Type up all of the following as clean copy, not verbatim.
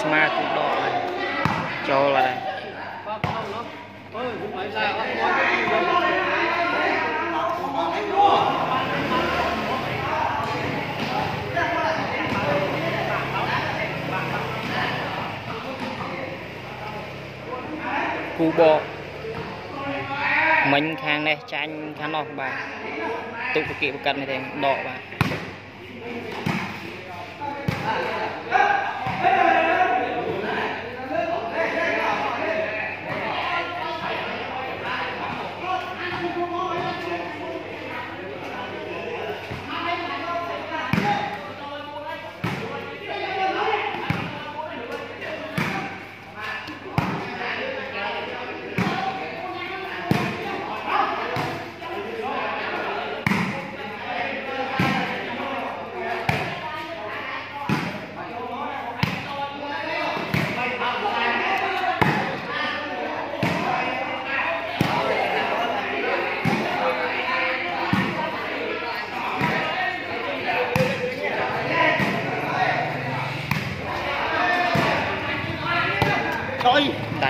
smart cũng đỏ này cho là đây cú bộ mình khang này tranh khăn nọ bà tụ kịp cận này thì đỏ bà đặt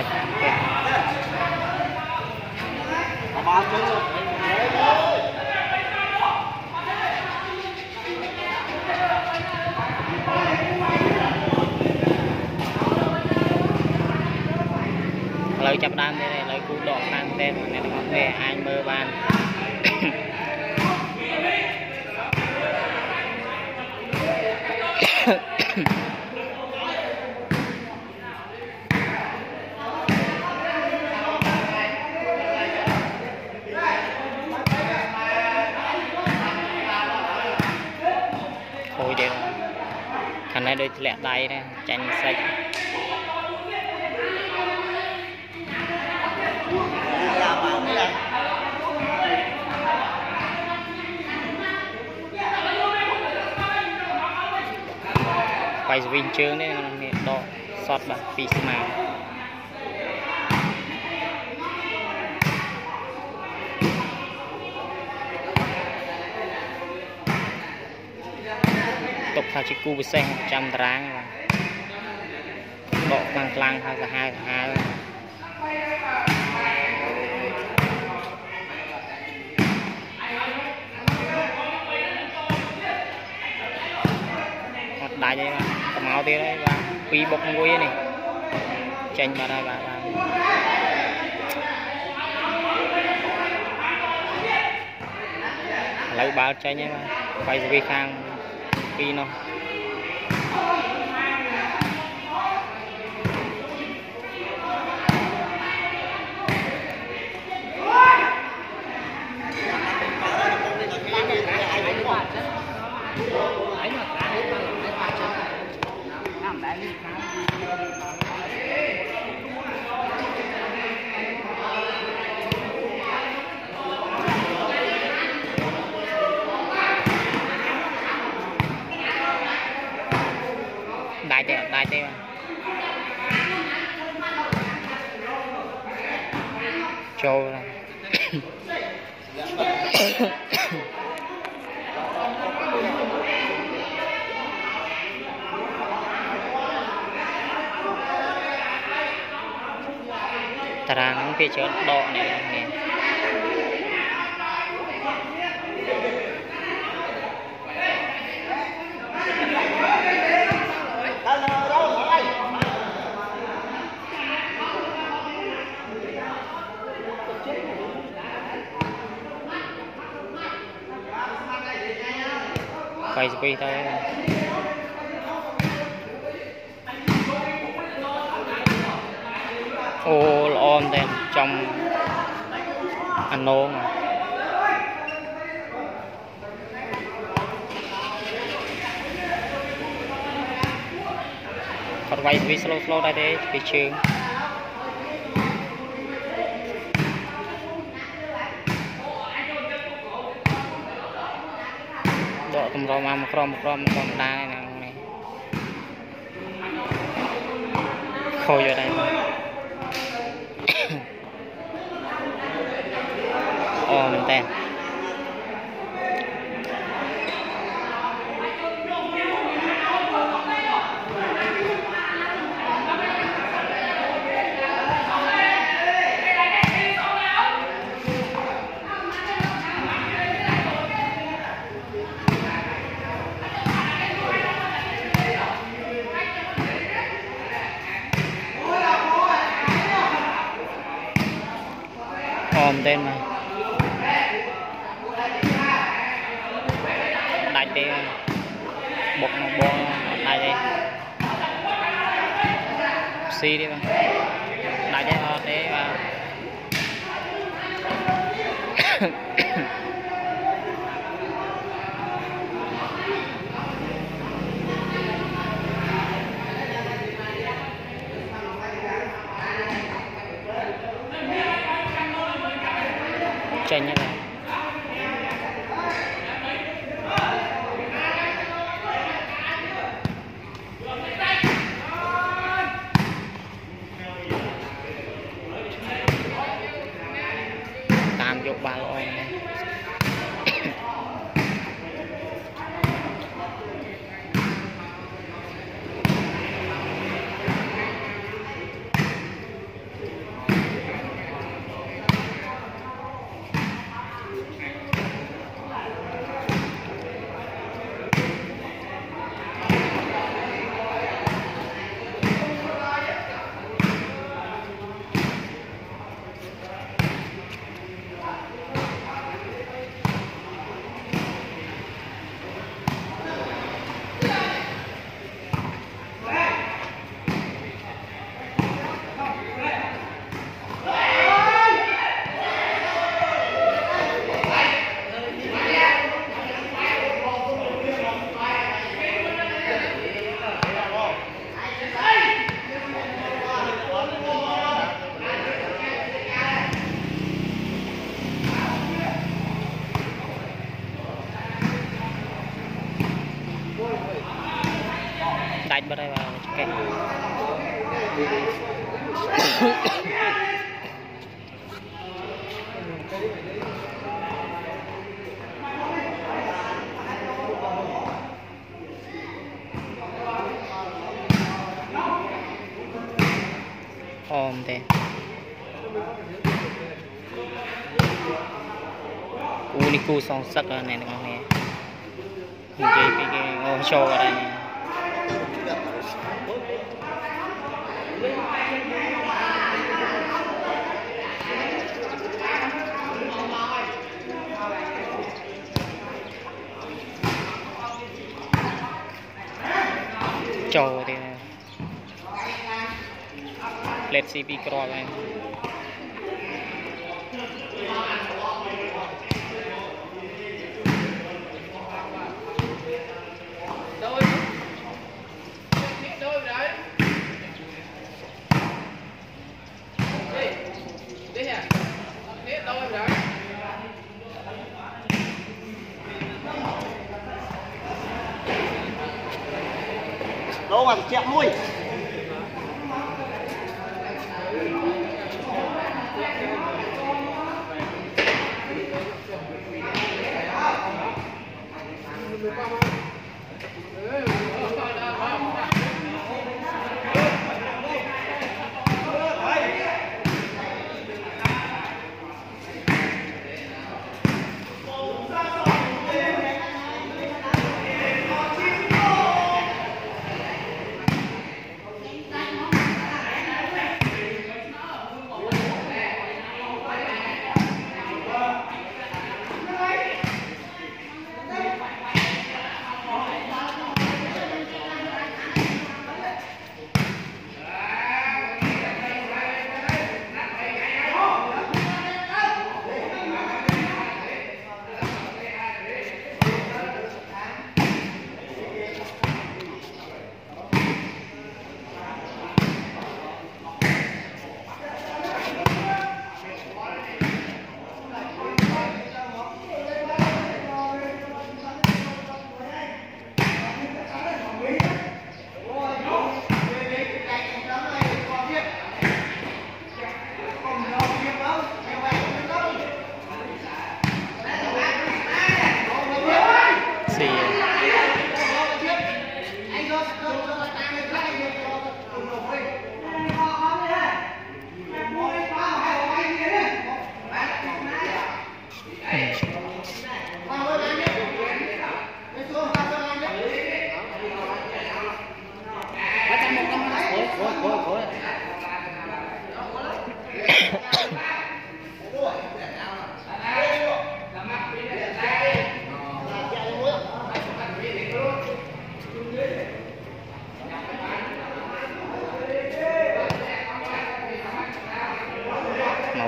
lời chập đam đây này lời cú đỏ tan tên này nó về anh mơ ban thôi đi khăn này đôi lẹ tay này tranh sạch quay vinh chương đấy đỏ sọt bạc phi mà tục thao chiếc cu với xe 100 tráng độ mang lăng hai cả hai đại vậy mà cầm áo tiêu đấy và phi bốc mũi này tranh vào đây bà lấy bao tranh nhé mà quay về khang phi nó đại tê trâu tarang phía trước đỏ này nè quay quay thôi ô lon tên trong anh nôn còn quay vi slow đây đấy thị trường độ tầm rò mà một rom đa này này khôi vào đây mình tên ôm tên mà đại tê bột nó bò đại tê xi đi mà đại tê ho tê và chanh như này tam vô ba lô này đánh vào đây vào cái ôm thế uniku song sắc này này nè cái show ở đây này trâu thì let's see bị cỏ này đâu mà chẹt mũi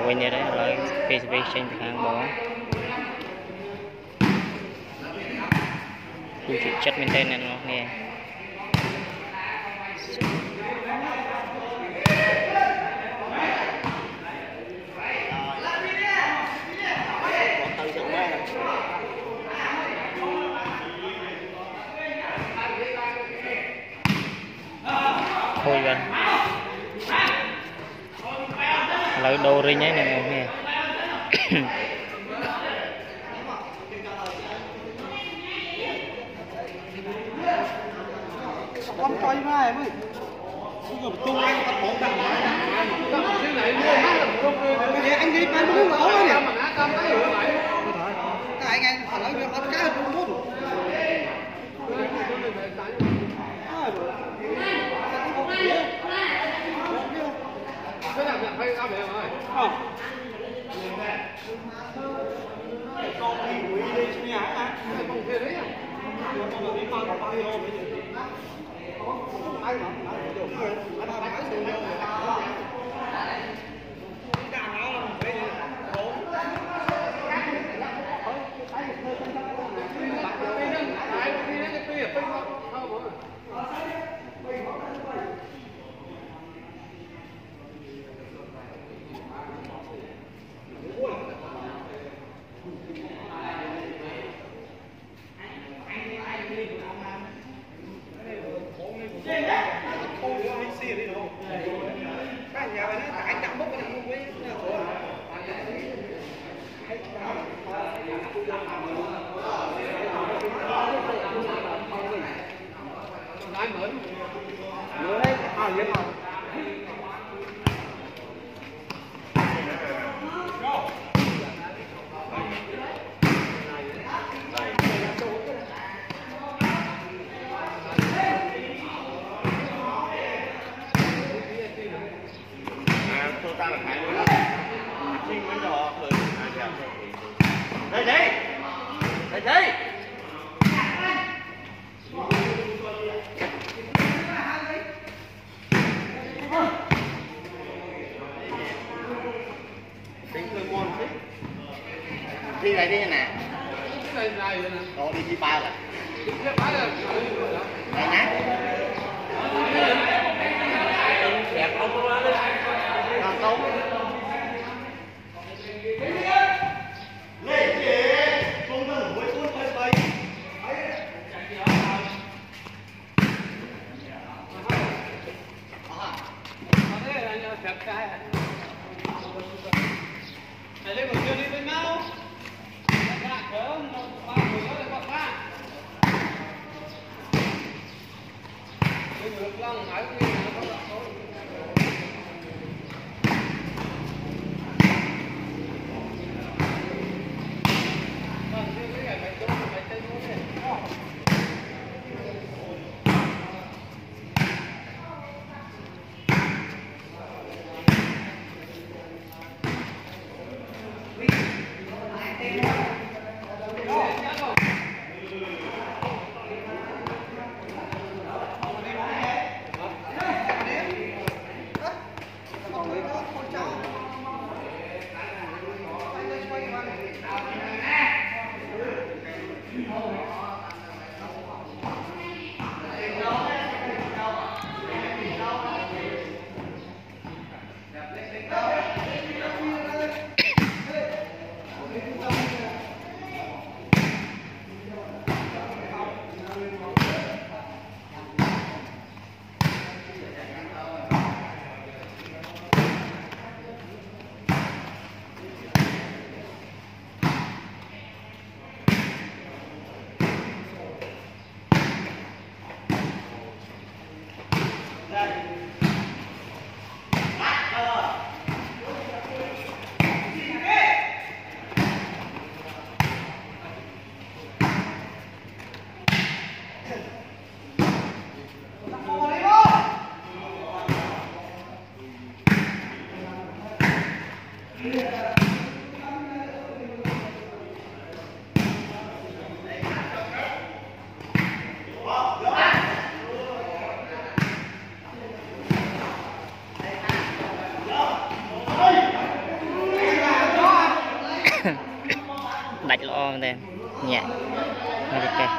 quên vậy đấy rồi Facebook trên hàng bó tôi chịu chất bên tên này nó nghe thôi gần lấy đồ ri nhé này nghe con coi mai mới bây giờ chung anh tập bóng đằng này anh đi bán đúng lỗ nhỉ anh phải nói việc ăn cá là trung quốc cái nào nhận hay sao vậy ơi con đi quỷ đi nhà hả con kia đấy con đi con bao nhiêu bây giờ anh mà anh được anh làm cái gì đâu đi này đi nè rồi đi ba rồi này nè đẹp không có không lên chị xuống thân mũi xuống hơi bay lấy một chưa đi với nhau được lăng hải nguyên là không được thôi đạch lo đây nhẹ ok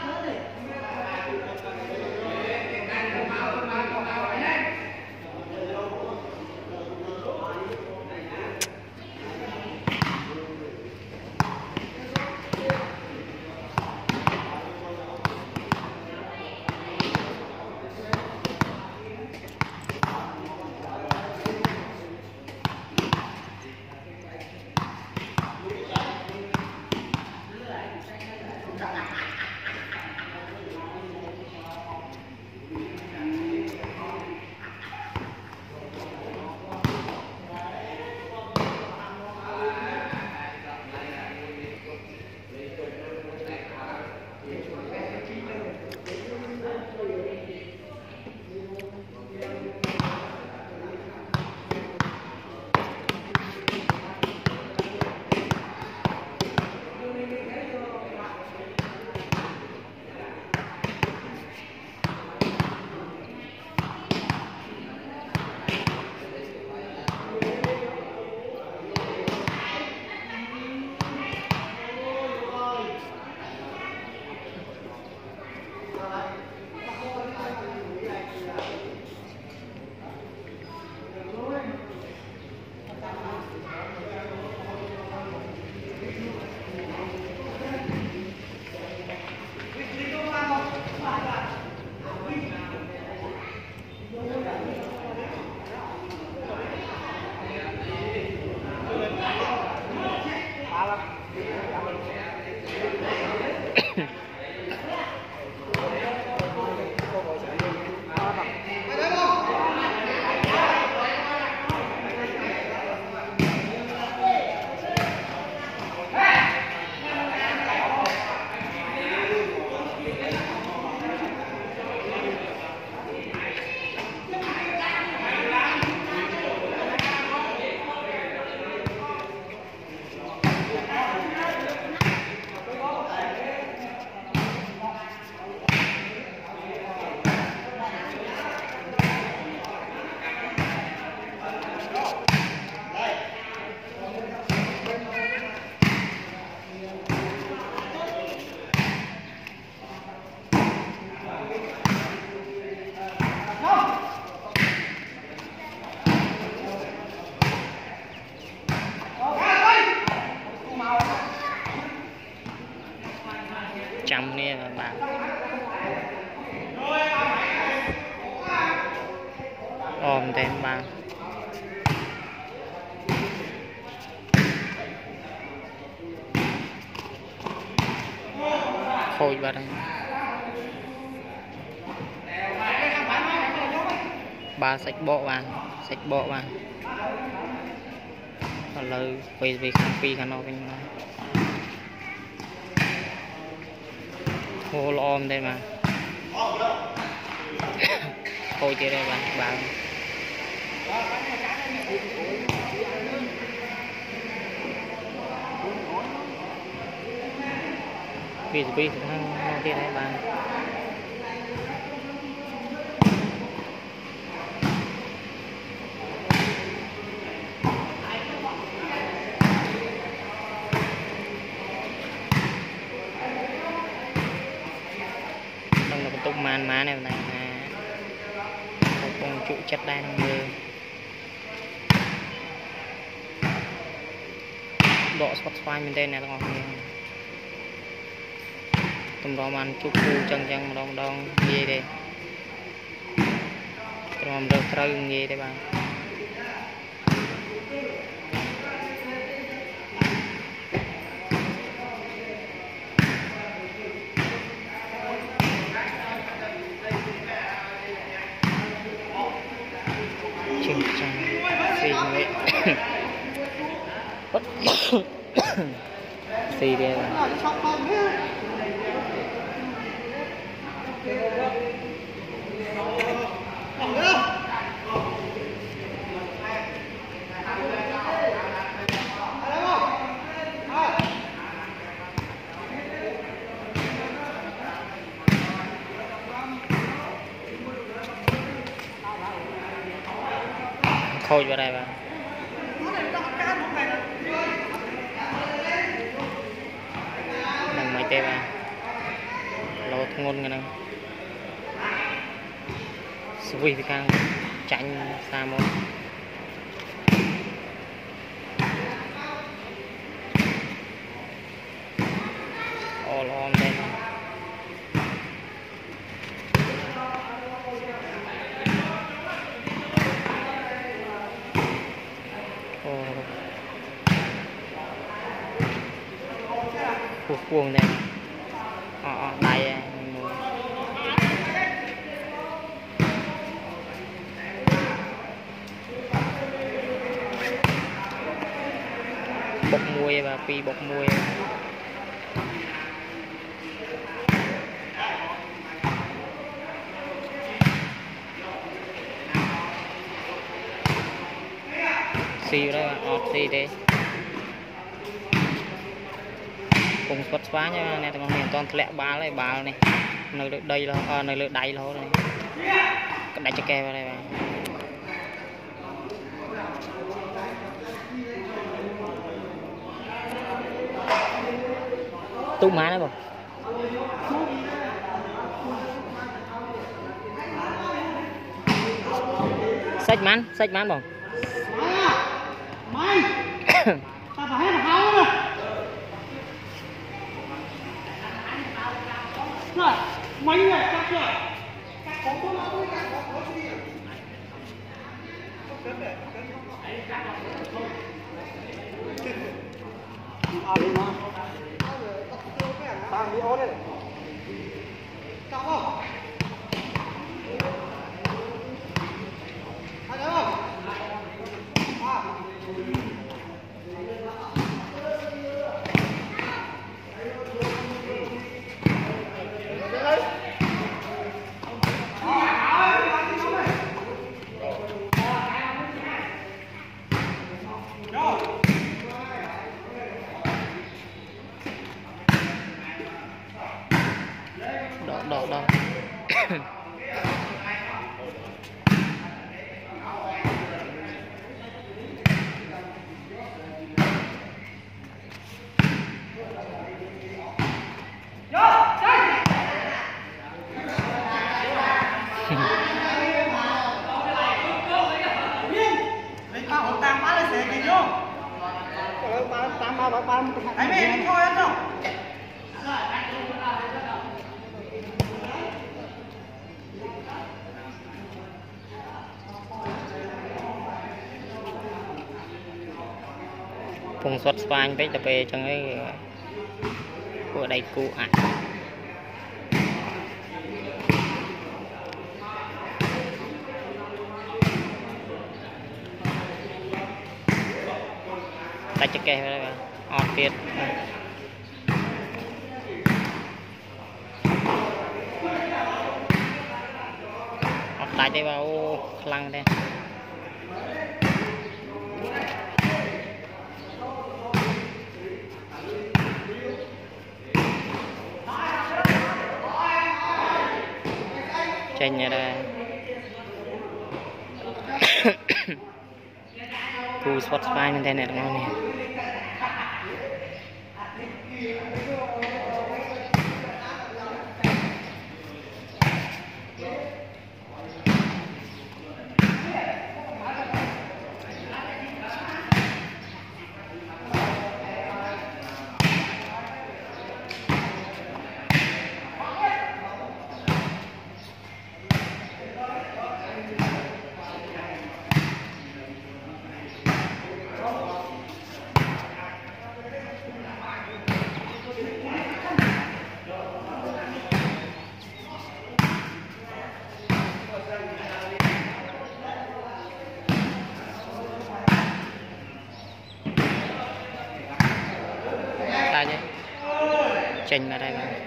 trăm nè các bạn ôm tên bạn khôi vào đây ba sạch bộ bạn còn lời về không phi khả năng bên hồ ôm đây mà thôi chơi đây bạn vì không chơi đây bạn tung màn má này là một con trụ chất đai năng mưa độ Spotify mình tên này các bạn tùm đó màn chụp khu chân đông gì đây rồi được trâu gì đây bạn xì đây khôi vào đây bạn ngôn cái này sui với càng chanh xa môn all on đây cuồng đây đây bột muối và pi bột muối xì đó ọt xì đây cùng xuất xóa nha nè tụi mình toàn lẹ ba lấy ba này nơi đây là nơi lượt đầy thôi này đẩy cho kè vào đây bạn tụ má đấy bông sách mán bông mày ta phải hết hao rồi rồi mấy người cắt rồi cắt có nó đi đi mà tao đi ố đây cắt không anh thấy không đó phùng xuất spanh với tập về trong cái của đây cụ ảnh ta check cái đây bạn on tiết tại đây vào lăng đây trên nhà đây cú spot spy bên đây này ngon nè chênh vào đây bạn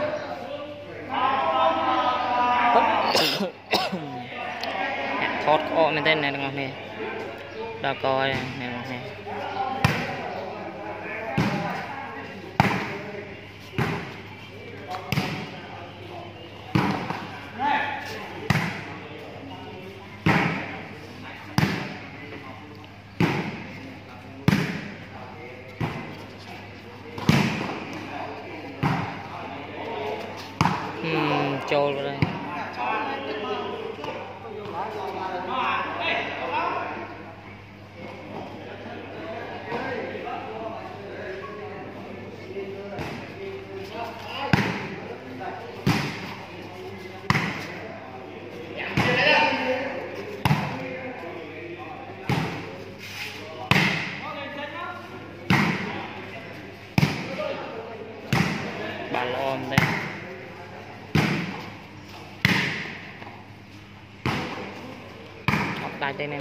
thoát cọ bên tên này ngon nè đào coi này ngon nè trôi vào đây bà lom đây học tay đây này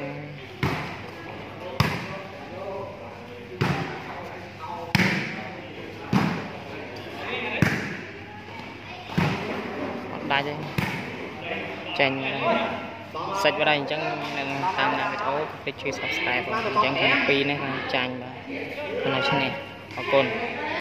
học tay đây tranh sạch vào đây chẳng tam nam cái thấu cái chui subscribe chẳng cần pi này tranh mà này này học côn